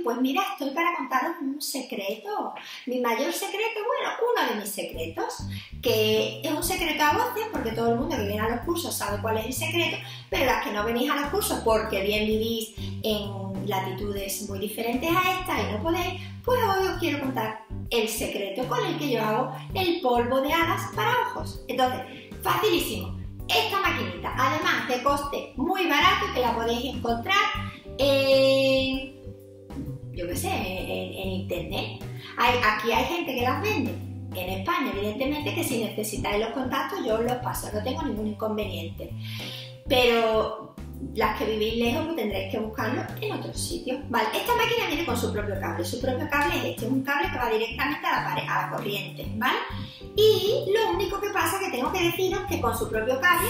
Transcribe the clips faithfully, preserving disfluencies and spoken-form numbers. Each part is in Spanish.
pues mira, estoy para contaros un secreto. Mi mayor secreto, bueno, uno de mis secretos, que es un secreto a voces, porque todo el mundo que viene a los cursos sabe cuál es el secreto, pero las que no venís a los cursos porque bien vivís en latitudes muy diferentes a esta y no podéis, pues hoy os quiero contar el secreto con el que yo hago el polvo de hadas para ojos. Entonces, facilísimo. Esta maquinita, además de coste muy barato, que la podéis encontrar en, yo qué sé, en, en internet. Hay, aquí hay gente que las vende. En España, evidentemente, que si necesitáis los contactos yo os los paso, no tengo ningún inconveniente. Pero las que vivís lejos pues tendréis que buscarlo en otro sitio. Vale, esta máquina viene con su propio cable. Su propio cable es este, es un cable que va directamente a la pared, a la corriente, ¿vale? Y lo único que pasa es que tengo que deciros que con su propio cable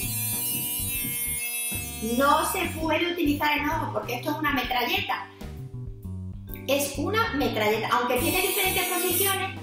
no se puede utilizar en ojo porque esto es una metralleta. Es una metralleta, aunque tiene diferentes posiciones.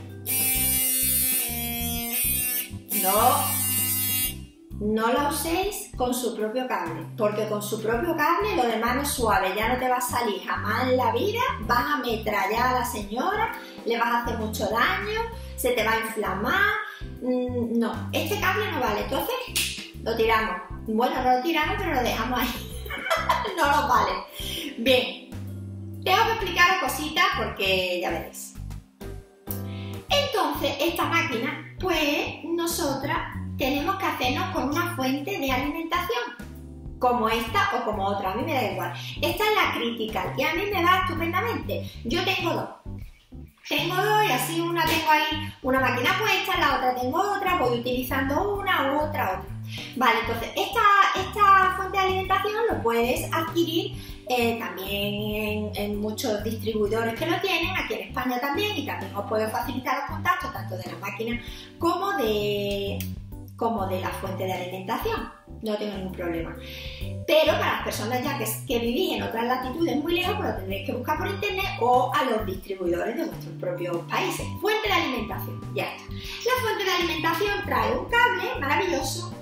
No. No la uséis con su propio cable, porque con su propio cable lo demás no es suave, ya no te va a salir jamás en la vida, vas a ametrallar a la señora, le vas a hacer mucho daño, se te va a inflamar. No, este cable no vale, entonces lo tiramos. Bueno, no lo tiramos, pero lo dejamos ahí. No nos vale. Bien, tengo que explicaros cositas porque ya veréis. Entonces, esta máquina, pues nosotras tenemos que hacernos con una fuente de alimentación, como esta o como otra, a mí me da igual. Esta es la Critical y a mí me va estupendamente. Yo tengo dos. Tengo dos y así una tengo ahí una máquina puesta, la otra tengo otra, voy utilizando una u otra otra. Vale, entonces esta, esta fuente de alimentación lo puedes adquirir eh, también en, en muchos distribuidores que lo tienen, aquí en España también, y también os puedo facilitar los contactos tanto de la máquina como de... como de la fuente de alimentación, no tengo ningún problema. Pero para las personas ya que, que vivís en otras latitudes muy lejos, pues lo tendréis que buscar por internet o a los distribuidores de vuestros propios países. Fuente de alimentación, ya está. La fuente de alimentación trae un cable maravilloso.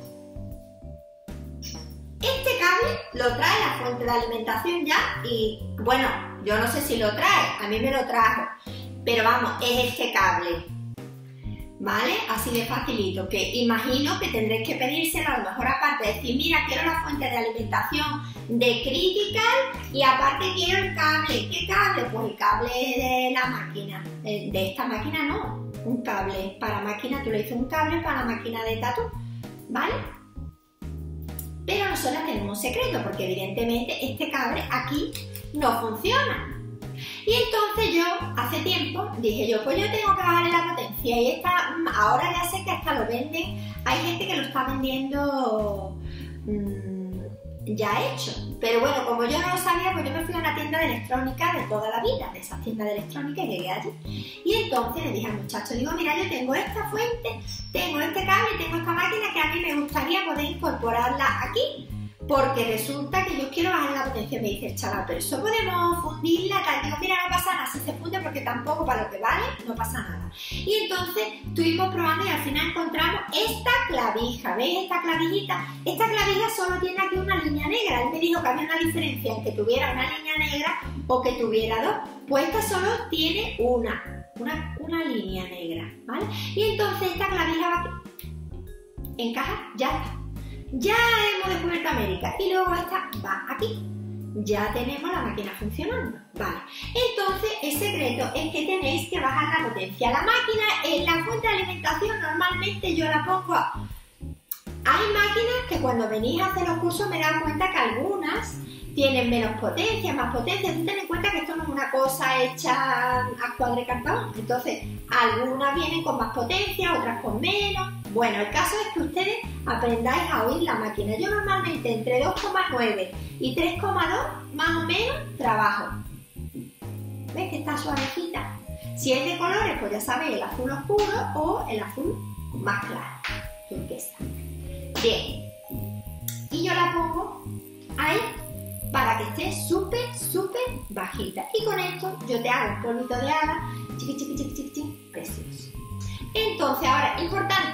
Este cable lo trae la fuente de alimentación ya y, bueno, yo no sé si lo trae, a mí me lo trajo, pero vamos, es este cable. ¿Vale? Así de facilito, que imagino que tendréis que pedírselo a lo mejor aparte de decir, mira, quiero la fuente de alimentación de Critical y aparte quiero el cable. ¿Qué cable? Pues el cable de la máquina. De esta máquina no, un cable para máquina, tú le dices un cable para la máquina de tatu, ¿vale? Pero nosotros tenemos un secreto, porque evidentemente este cable aquí no funciona. Y entonces yo, hace tiempo, dije yo, pues yo tengo que bajarle la potencia y esta, ahora ya sé que hasta lo venden, hay gente que lo está vendiendo mmm, ya hecho. Pero bueno, como yo no lo sabía, pues yo me fui a una tienda de electrónica de toda la vida, de esas tiendas de electrónica, y llegué allí. Y entonces le dije al muchacho, digo, mira, yo tengo esta fuente, tengo este cable, tengo esta máquina que a mí me gustaría poder incorporarla aquí. Porque resulta que yo quiero bajar la potencia. Me dice el chaval, pero eso podemos fundirla, tal. Digo, mira, no pasa nada si se funde porque tampoco para lo que vale, no pasa nada. Y entonces estuvimos probando y al final encontramos esta clavija. ¿Veis esta clavijita? Esta clavija solo tiene aquí una línea negra. Él me dijo que había una diferencia en que tuviera una línea negra o que tuviera dos. Pues esta solo tiene una, una, una línea negra, ¿vale? Y entonces esta clavija va aquí. Encaja, ya está. Ya hemos descubierto América y luego esta va aquí. Ya tenemos la máquina funcionando. Vale. Entonces el secreto es que tenéis que bajar la potencia. La máquina en la fuente de alimentación normalmente yo la pongo a... Hay máquinas que cuando venís a hacer los cursos me dan cuenta que algunas tienen menos potencia, más potencia. Tú ten en cuenta que esto no es una cosa hecha a cuadro cartón. Entonces, algunas vienen con más potencia, otras con menos. Bueno, el caso es que ustedes aprendáis a oír la máquina. Yo normalmente entre dos coma nueve y tres coma dos más o menos trabajo. ¿Ves que está suavecita? Si es de colores, pues ya sabéis, el azul oscuro o el azul más claro, turquesa. Bien. Y yo la pongo ahí para que esté súper, súper bajita. Y con esto yo te hago un polvito de hada, chiqui, chiqui, chiqui, chiqui, chiqui, precioso. Entonces, ahora, importante,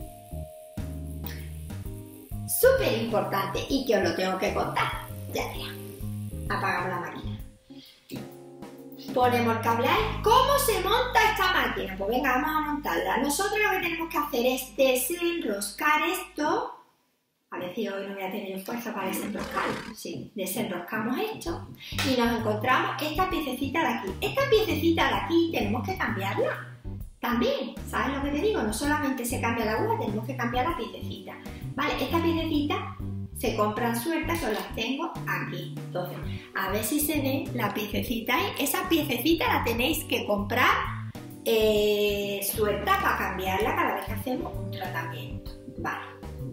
súper importante, y que os lo tengo que contar. Ya verá. Apagamos la máquina. ponemos el cable ahí. ¿Cómo se monta esta máquina? Pues venga, vamos a montarla. Nosotros lo que tenemos que hacer es desenroscar esto. A ver si hoy no voy a tener fuerza para desenroscarlo. Sí, desenroscamos esto y nos encontramos esta piececita de aquí. Esta piececita de aquí tenemos que cambiarla también. ¿Sabes lo que te digo? No solamente se cambia la aguja, tenemos que cambiar la piececita. Vale, esta piececita se compran sueltas, yo las tengo aquí. Entonces, a ver si se ve la piececita ahí. Esa piececita la tenéis que comprar eh, suelta para cambiarla cada vez que hacemos un tratamiento. Vale.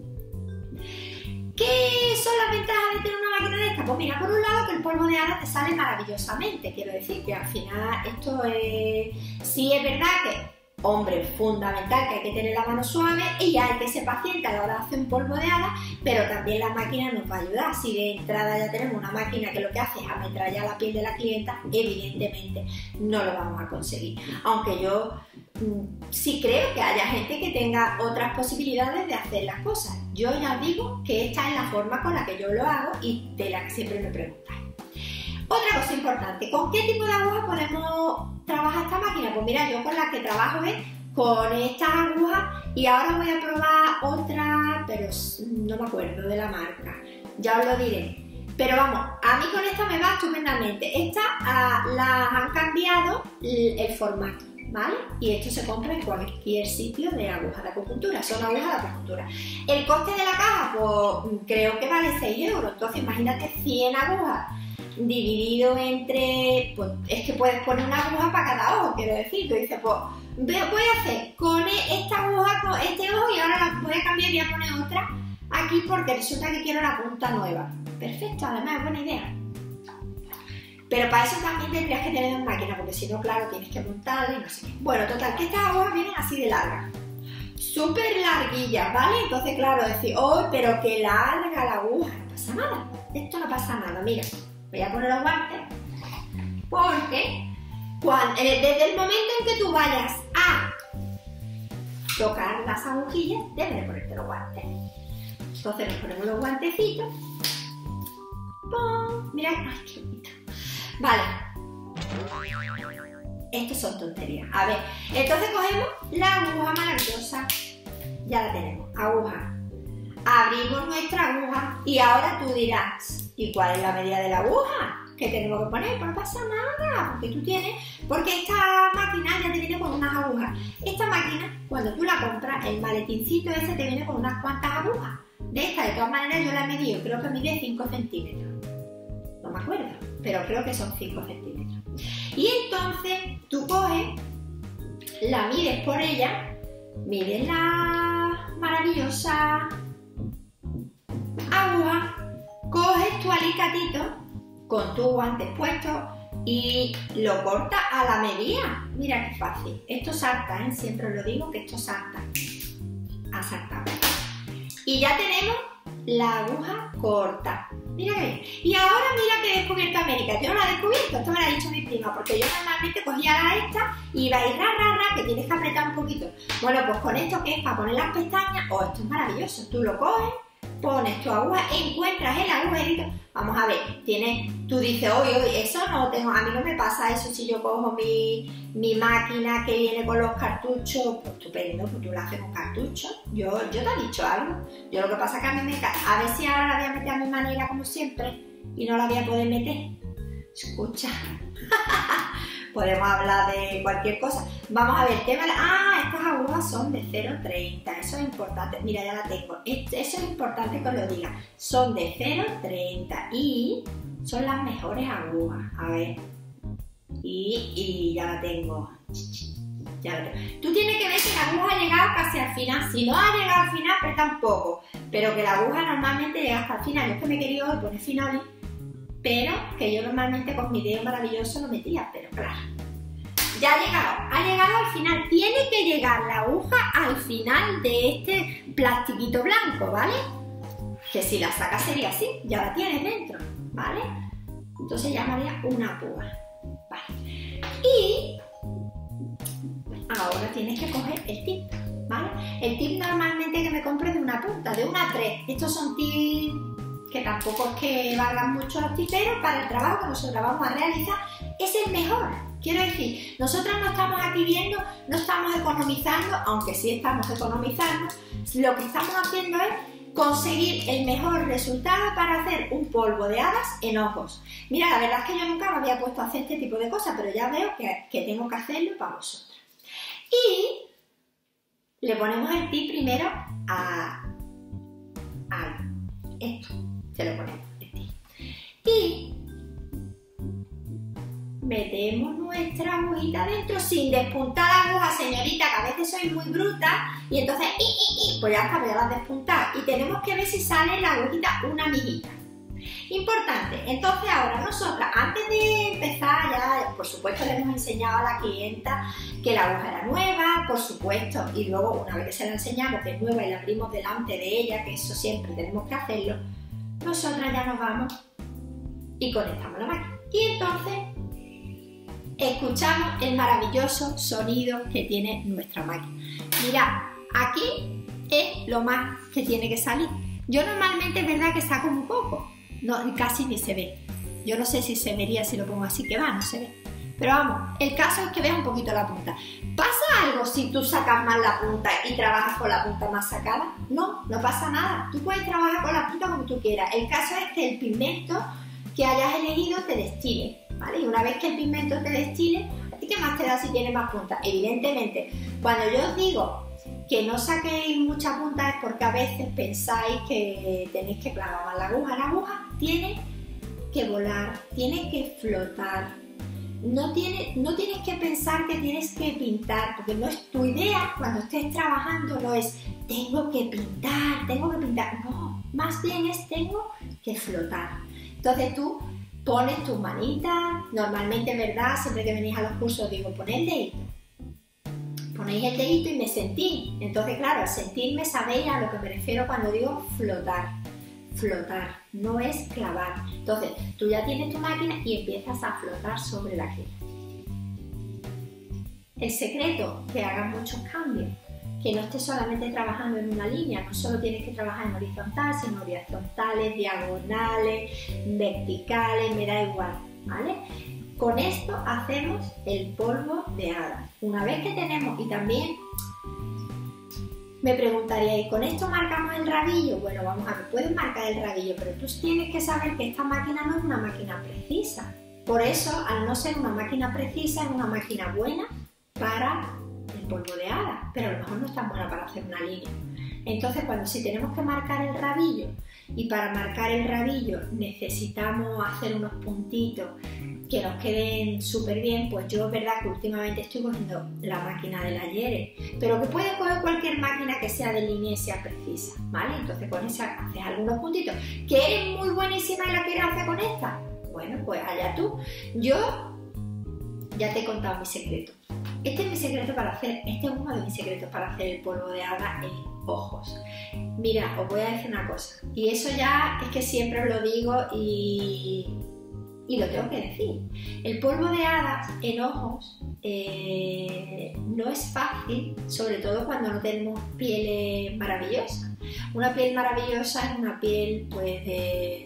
¿Qué son las ventajas de tener una máquina de esta? Pues mira, por un lado que el polvo de hada te sale maravillosamente. Quiero decir que al final esto es... Sí es verdad que, hombre, fundamental que hay que tener la mano suave y hay que ser paciente a la hora de hacer un polvo de hada, pero también la máquina nos va a ayudar. Si de entrada ya tenemos una máquina que lo que hace es ametrallar la piel de la clienta, evidentemente no lo vamos a conseguir. Aunque yo mmm, sí creo que haya gente que tenga otras posibilidades de hacer las cosas. Yo ya os digo que esta es la forma con la que yo lo hago y de la que siempre me preguntáis. Otra cosa importante, ¿con qué tipo de aguja podemos trabajar esta máquina? Pues mira, yo con la que trabajo es con estas agujas y ahora voy a probar otra, pero no me acuerdo de la marca, ya os lo diré. Pero vamos, a mí con esta me va estupendamente. Esta ah, la han cambiado el, el formato, ¿vale? Y esto se compra en cualquier sitio de agujas de acupuntura, son agujas de acupuntura. El coste de la caja, pues creo que vale seis euros, entonces imagínate cien agujas dividido entre, pues es que puedes poner una aguja para cada ojo, quiero decir, tú dices, pues voy a hacer con esta aguja, con este ojo y ahora la voy a cambiar y voy a poner otra aquí porque resulta que quiero la punta nueva. Perfecto, además es buena idea. Pero para eso también tendrías que tener dos máquinas, porque si no, claro, tienes que montarla y no sé qué. Bueno, total, que estas agujas vienen así de largas, súper larguillas, ¿vale? Entonces, claro, decir, oh, pero que larga la aguja, no pasa nada, esto no pasa nada, mira. Voy a poner los guantes porque cuando, desde el momento en que tú vayas a tocar las agujillas, debes de ponerte los guantes. Entonces nos ponemos los guantecitos. ¡Pum! Mira, ¡ay, qué bonito! Vale. Estos son tonterías. A ver, entonces cogemos la aguja maravillosa. Ya la tenemos, aguja. Abrimos nuestra aguja y ahora tú dirás, ¿y cuál es la medida de la aguja? ¿Qué tenemos que poner? Pues no pasa nada, porque tú tienes, porque esta máquina ya te viene con unas agujas. Esta máquina, cuando tú la compras, el maletincito ese te viene con unas cuantas agujas. De esta, de todas maneras, yo la he medido, creo que mide cinco centímetros. No me acuerdo, pero creo que son cinco centímetros. Y entonces, tú coges, la mides por ella, mides la maravillosa aguja, coges tu alicatito con tus guantes puestos y lo cortas a la medida. Mira qué fácil. Esto salta, ¿eh? Siempre os lo digo que esto salta. Ha saltado. Y ya tenemos la aguja corta. Mira qué bien. Y ahora mira que he descubierto América. Yo no la he descubierto, esto me lo ha dicho mi prima, porque yo normalmente cogía la esta y iba a ir ra, ra, ra, que tienes que apretar un poquito. Bueno, pues con esto que es para poner las pestañas, oh, esto es maravilloso. Tú lo coges, pones tu aguja, encuentras el agujerito. Vamos a ver, tienes, tú dices, oye, oye, eso no tengo, a mí no me pasa eso si yo cojo mi, mi máquina que viene con los cartuchos, pues estupendo, pues tú la haces con cartuchos. Yo, yo te he dicho algo. Yo lo que pasa es que a mí me cae. A ver si ahora la voy a meter a mi manera como siempre y no la voy a poder meter. Escucha. Podemos hablar de cualquier cosa. Vamos a ver, tema de... Ah, estas agujas son de cero coma treinta. Eso es importante. Mira, ya la tengo. Eso es importante que os lo diga. Son de cero coma treinta y son las mejores agujas. A ver. Y, y ya la tengo. Ya la tengo. Tú tienes que ver que la aguja ha llegado casi al final. Si no ha llegado al final, pues tampoco. Pero que la aguja normalmente llega hasta el final. Yo es que me he querido hoy poner finales, pero que yo normalmente con mi dedo maravilloso lo metía, pero claro, ya ha llegado, ha llegado al final, tiene que llegar la aguja al final de este plastiquito blanco, ¿vale? Que si la sacas sería así, ya la tienes dentro, ¿vale? Entonces llamaría una púa, ¿vale? Y ahora tienes que coger el tip, ¿vale? El tip normalmente que me compro es de una punta, de una a tres, estos son tips que tampoco es que valgan mucho los tiperos para el trabajo que nosotros vamos a realizar, es el mejor, Quiero decir, nosotros no estamos aquí viendo, no estamos economizando, aunque sí estamos economizando, lo que estamos haciendo es conseguir el mejor resultado para hacer un polvo de hadas en ojos. Mira, la verdad es que yo nunca me había puesto a hacer este tipo de cosas, pero ya veo que, que tengo que hacerlo para vosotras. Y le ponemos el tip primero a, a esto, se lo ponemos el tip. Y metemos nuestra agujita dentro sin despuntar la aguja, señorita, que a veces soy muy bruta y entonces, i, i, i, pues ya está, voy a la despuntar. Y tenemos que ver si sale la agujita una miguita. Importante, entonces ahora nosotras, antes de empezar ya, por supuesto le hemos enseñado a la clienta que la aguja era nueva, por supuesto, y luego una vez que se la enseñamos que es nueva y la abrimos delante de ella, que eso siempre tenemos que hacerlo, nosotras ya nos vamos y conectamos la máquina. Y entonces escuchamos el maravilloso sonido que tiene nuestra máquina. Mirad, aquí es lo más que tiene que salir. Yo normalmente es verdad que saco un poco, no, casi ni se ve. Yo no sé si se vería si lo pongo así, que va, no se ve. Pero vamos, el caso es que veas un poquito la punta. ¿Pasa algo si tú sacas más la punta y trabajas con la punta más sacada? No, no pasa nada. Tú puedes trabajar con la punta como tú quieras. El caso es que el pigmento que hayas elegido te destile, ¿vale? Y una vez que el pigmento te destile, ¿a ti qué más te da si tiene más punta? Evidentemente, cuando yo os digo que no saquéis mucha punta es porque a veces pensáis que tenéis que clavar más la aguja. La aguja tiene que volar, tiene que flotar. No, tiene, no tienes que pensar que tienes que pintar, porque no es tu idea cuando estés trabajando, no es tengo que pintar, tengo que pintar. No, más bien es tengo que flotar. Entonces tú pones tus manitas, normalmente, ¿verdad? Siempre que venís a los cursos digo, poned el dedito. Ponéis el dedito y me sentís. Entonces, claro, al sentirme sabéis a lo que me refiero cuando digo flotar. Flotar, no es clavar. Entonces, tú ya tienes tu máquina y empiezas a flotar sobre la crema. El secreto, que hagas muchos cambios, que no estés solamente trabajando en una línea, no solo tienes que trabajar en horizontal, sino horizontales, diagonales, verticales, me da igual, ¿vale? Con esto hacemos el polvo de hadas. Una vez que tenemos, y también me preguntaríais, ¿con esto marcamos el rabillo? Bueno, vamos a ver, puedes marcar el rabillo, pero tú tienes que saber que esta máquina no es una máquina precisa. Por eso, al no ser una máquina precisa, es una máquina buena para el polvo de hadas, pero a lo mejor no es tan buena para hacer una línea. Entonces, cuando si tenemos que marcar el rabillo, y para marcar el rabillo necesitamos hacer unos puntitos que nos queden súper bien, pues yo es verdad que últimamente estoy cogiendo la máquina del ayer, pero que puedes coger cualquier máquina que sea de línea y sea precisa, ¿vale? Entonces con esa haces algunos puntitos. ¿Que eres muy buenísima y la quieres hacer con esta? Bueno, pues allá tú. Yo ya te he contado mi secreto. Este es mi secreto para hacer, este es uno de mis secretos para hacer el polvo de hadas en ojos. Mira, os voy a decir una cosa, y eso ya es que siempre os lo digo y, y lo tengo que decir. El polvo de hadas en ojos eh, no es fácil, sobre todo cuando no tenemos pieles maravillosas. Una piel maravillosa es una piel pues de...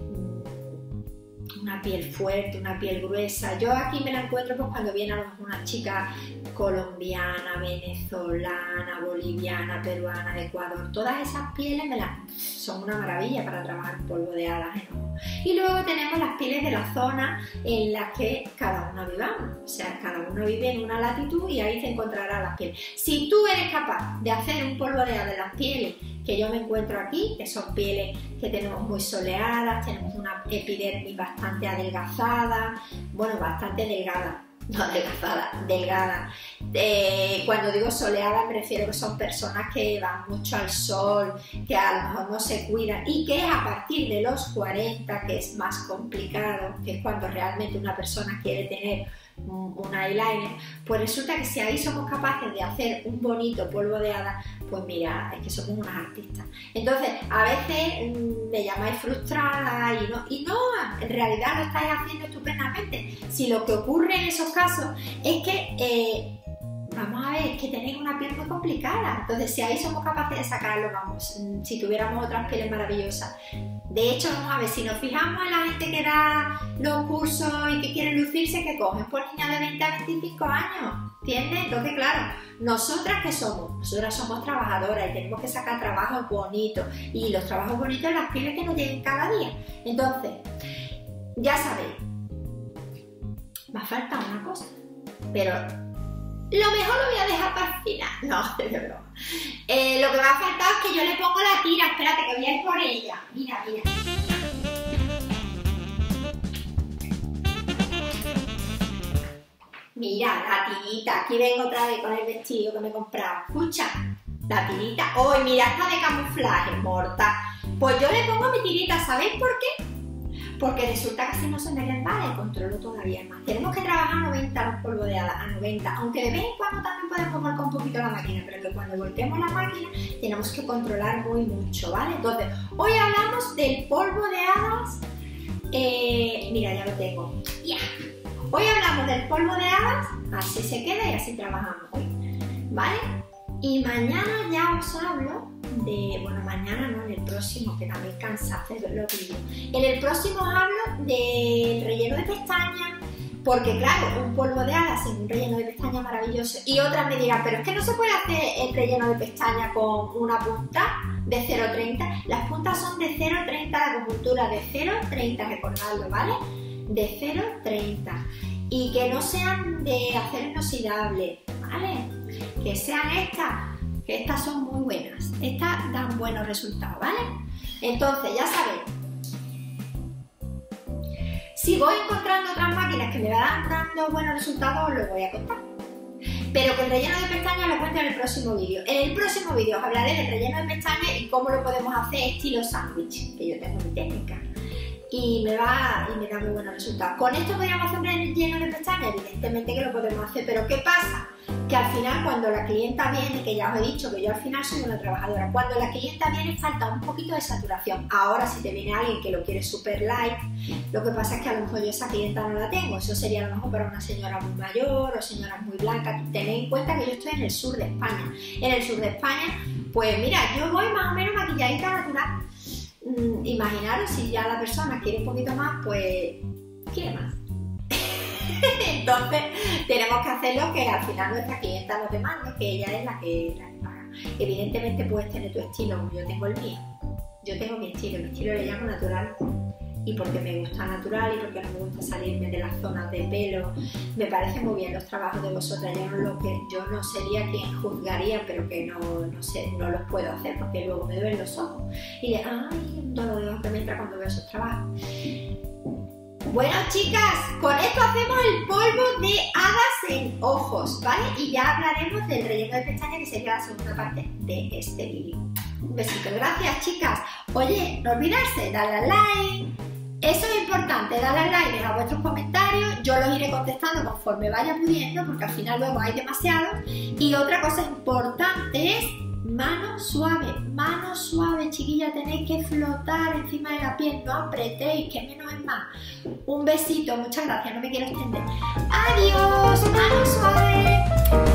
una piel fuerte, una piel gruesa. Yo aquí me la encuentro pues cuando viene a lo mejor una chica colombiana, venezolana, boliviana, peruana, de Ecuador. Todas esas pieles me las... son una maravilla para trabajar polvo de hadas en ojos. Y luego tenemos las pieles de la zona en las que cada una vivamos. O sea, cada uno vive en una latitud y ahí se encontrará las pieles. Si tú eres capaz de hacer un polvo de hadas de las pieles que yo me encuentro aquí, que son pieles que tenemos muy soleadas, tenemos una epidermis bastante adelgazada, bueno, bastante delgada, no adelgazada, delgada. Eh, cuando digo soleada me refiero que son personas que van mucho al sol, que a lo mejor no se cuidan y que es a partir de los cuarenta que es más complicado, que es cuando realmente una persona quiere tener un eyeliner, pues resulta que si ahí somos capaces de hacer un bonito polvo de hadas, pues mira, es que somos unas artistas. Entonces, a veces mmm, me llamáis frustrada y no, y no, en realidad lo estáis haciendo estupendamente. Si lo que ocurre en esos casos es que eh, vamos a ver, que tenéis una piel muy complicada. Entonces, si ahí somos capaces de sacarlo, vamos, si tuviéramos otras pieles maravillosas. De hecho, vamos a ver, si nos fijamos en la gente que da los cursos y que quiere lucirse, que cogen por niñas de veinte a veinticinco años, ¿entiendes? Entonces, claro, nosotras ¿qué somos? Nosotras somos trabajadoras y tenemos que sacar trabajos bonitos, y los trabajos bonitos las pieles que nos lleguen cada día. Entonces, ya sabéis, me falta una cosa, pero lo mejor lo voy a dejar para el final. No, de broma. Eh, lo que me ha faltado es que yo le pongo la tira. Espérate, que voy a ir por ella. Mira, mira. Mira, la tirita. Aquí vengo otra vez con el vestido que me he comprado. Escucha, la tirita. ¡Uy, mira, esta de camuflaje, morta! Pues yo le pongo mi tirita, ¿sabéis por qué? Porque resulta que así no se me resbala y controlo todavía más. Tenemos que trabajar a noventa los polvos de hadas, a noventa, aunque de vez en cuando también podemos volcar un poquito la máquina, pero que cuando volteemos la máquina tenemos que controlar muy mucho, ¿vale? Entonces, hoy hablamos del polvo de hadas. Eh, mira, ya lo tengo. Yeah. Hoy hablamos del polvo de hadas, así se queda y así trabajamos hoy, ¿vale? Y mañana ya os hablo de, bueno, mañana no, en el próximo, que también cansa hacer los vídeos. En el próximo os hablo del relleno de pestañas, porque claro, un polvo de hadas sin un relleno de pestañas maravilloso. Y otras me dirán, pero es que no se puede hacer el relleno de pestañas con una punta de cero coma treinta. Las puntas son de cero coma treinta, la acupuntura de cero coma treinta, recordadlo, ¿vale? De cero coma treinta. Y que no sean de acero inoxidable, ¿vale? Que sean estas, que estas son muy buenas. Estas dan buenos resultados, ¿vale? Entonces, ya sabéis. Si voy encontrando otras máquinas que me van dando buenos resultados, os lo voy a contar. Pero que el relleno de pestañas lo cuento en el próximo vídeo. En el próximo vídeo os hablaré del relleno de pestañas y cómo lo podemos hacer estilo sándwich, que yo tengo mi técnica. Y me va y me da muy buenos resultados. ¿Con esto podríamos hacer un relleno de pestañas? Evidentemente que lo podemos hacer, pero ¿qué pasa? Que al final cuando la clienta viene, que ya os he dicho que yo al final soy una trabajadora, cuando la clienta viene falta un poquito de saturación. Ahora si te viene alguien que lo quiere super light, lo que pasa es que a lo mejor yo esa clienta no la tengo. Eso sería a lo mejor para una señora muy mayor o señoras muy blancas. Tened en cuenta que yo estoy en el sur de España. En el sur de España, pues mira, yo voy más o menos maquilladita natural. Mm, imaginaros si ya la persona quiere un poquito más, pues quiere más. Entonces tenemos que hacer lo que al final nuestra clienta nos demanda, que ella es la que, la que paga. Evidentemente puedes tener tu estilo, como yo tengo el mío. Yo tengo mi estilo, mi estilo le llamo natural. Y porque me gusta natural y porque no me gusta salirme de las zonas de pelo. Me parece muy bien los trabajos de vosotras. Yo no, lo que, yo no sería quien juzgaría, pero que no, no, sé, no los puedo hacer porque luego me duelen los ojos. Y de, ay, un dolor de ojos que me entra cuando veo esos trabajos. Bueno, chicas, con esto hacemos el polvo de hadas en ojos, ¿vale? Y ya hablaremos del relleno de pestañas, que sería la segunda parte de este vídeo. Un besito, gracias, chicas. Oye, no olvidarse, darle al like. Eso es importante, darle al like, dejar vuestros comentarios. Yo los iré contestando conforme vaya pudiendo, porque al final luego hay demasiados. Y otra cosa importante es mano suave, mano suave, chiquilla, tenéis que flotar encima de la piel, no apretéis, que menos es más. Un besito, muchas gracias, no me quiero extender. Adiós, mano suave.